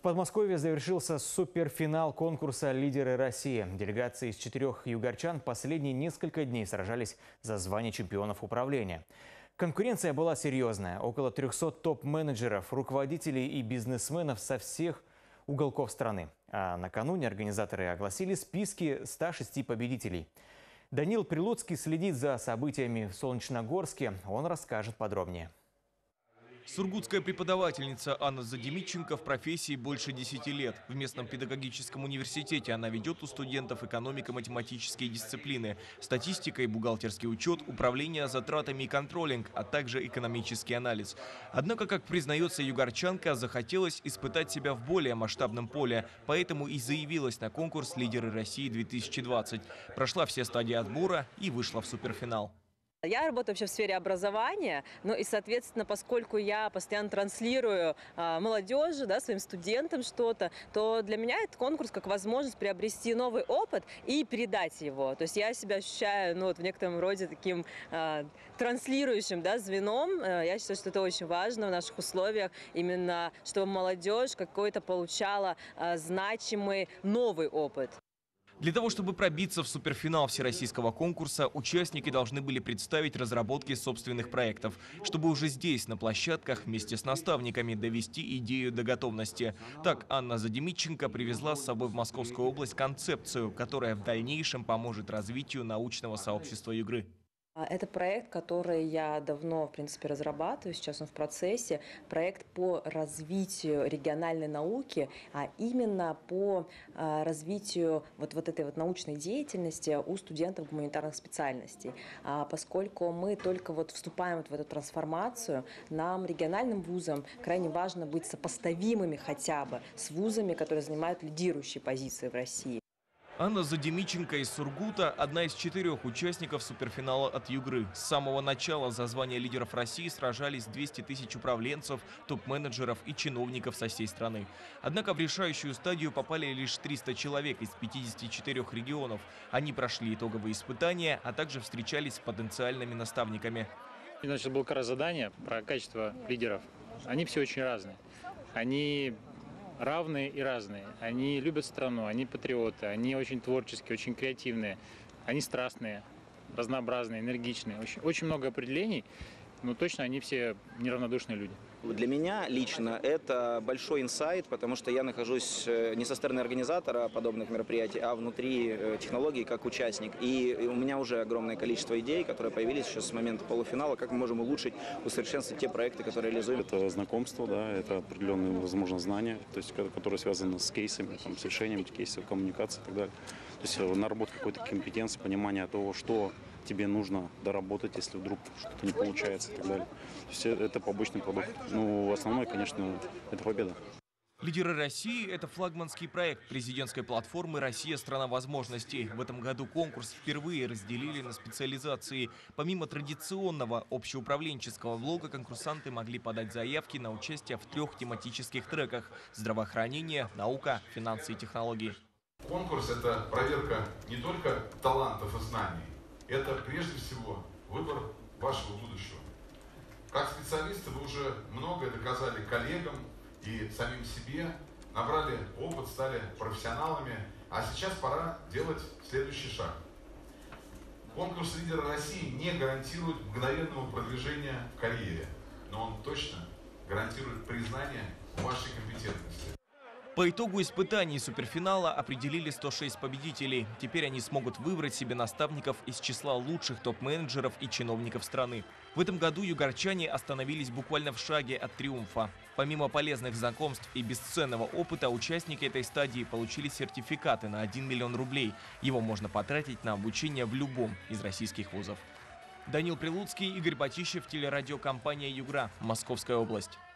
В Подмосковье завершился суперфинал конкурса «Лидеры России». Делегации из 4 югорчан последние несколько дней сражались за звание чемпионов управления. Конкуренция была серьезная. Около 300 топ-менеджеров, руководителей и бизнесменов со всех уголков страны. А накануне организаторы огласили списки 106 победителей. Данил Прилуцкий следит за событиями в Солнечногорске. Он расскажет подробнее. Сургутская преподавательница Анна Задемитченко в профессии больше 10 лет. В местном педагогическом университете она ведет у студентов экономико-математические дисциплины, статистика и бухгалтерский учет, управление затратами и контролинг, а также экономический анализ. Однако, как признается югорчанка, захотелось испытать себя в более масштабном поле, поэтому и заявилась на конкурс «Лидеры России-2020». Прошла все стадии отбора и вышла в суперфинал. Я работаю вообще в сфере образования, ну и, соответственно, поскольку я постоянно транслирую молодежи, своим студентам что-то, то для меня этот конкурс как возможность приобрести новый опыт и передать его. То есть я себя ощущаю, в некотором роде таким транслирующим звеном. Я считаю, что это очень важно в наших условиях, именно чтобы молодежь какой-то получала значимый новый опыт. Для того, чтобы пробиться в суперфинал всероссийского конкурса, участники должны были представить разработки собственных проектов, чтобы уже здесь, на площадках, вместе с наставниками довести идею до готовности. Так, Анна Задемитченко привезла с собой в Московскую область концепцию, которая в дальнейшем поможет развитию научного сообщества Югры. Это проект, который я давно, в принципе, разрабатываю, сейчас он в процессе. Проект по развитию региональной науки, а именно по развитию вот этой научной деятельности у студентов гуманитарных специальностей. Поскольку мы только вступаем в эту трансформацию, нам, региональным вузам, крайне важно быть сопоставимыми хотя бы с вузами, которые занимают лидирующие позиции в России. Анна Задемитченко из Сургута – одна из 4 участников суперфинала от Югры. С самого начала за звание лидеров России сражались 200 тысяч управленцев, топ-менеджеров и чиновников со всей страны. Однако в решающую стадию попали лишь 300 человек из 54 регионов. Они прошли итоговые испытания, а также встречались с потенциальными наставниками. Значит, было как раз задание про качество лидеров. Они все очень разные. Они равные и разные. Они любят страну, они патриоты, они очень творческие, очень креативные, они страстные, разнообразные, энергичные. Очень много определений, но точно они все неравнодушные люди. Для меня лично это большой инсайт, потому что я нахожусь не со стороны организатора подобных мероприятий, а внутри технологий как участник. И у меня уже огромное количество идей, которые появились еще с момента полуфинала, как мы можем улучшить, усовершенствовать те проекты, которые реализуем. Это знакомство, это определенные, возможно, знания, то есть, которые связаны с кейсами, с решением кейсов, коммуникацией и так далее. То есть наработка какой-то компетенции, понимание того, что тебе нужно доработать, если вдруг что-то не получается и так далее. То есть это побочный продукт. Основное, конечно, это победа. «Лидеры России» – это флагманский проект президентской платформы «Россия – страна возможностей». В этом году конкурс впервые разделили на специализации. Помимо традиционного общеуправленческого блока, конкурсанты могли подать заявки на участие в 3 тематических треках – здравоохранение, наука, финансы и технологии. Конкурс – это проверка не только талантов и знаний, это прежде всего выбор вашего будущего. Как специалисты вы уже многое доказали коллегам и самим себе, набрали опыт, стали профессионалами, а сейчас пора делать следующий шаг. Конкурс «Лидеры России» не гарантирует мгновенного продвижения в карьере, но он точно гарантирует признание вашей компетентности. По итогу испытаний суперфинала определили 106 победителей. Теперь они смогут выбрать себе наставников из числа лучших топ-менеджеров и чиновников страны. В этом году югорчане остановились буквально в шаге от триумфа. Помимо полезных знакомств и бесценного опыта, участники этой стадии получили сертификаты на 1 миллион рублей. Его можно потратить на обучение в любом из российских вузов. Данил Прилуцкий, Игорь Батищев, телерадиокомпания «Югра», Московская область.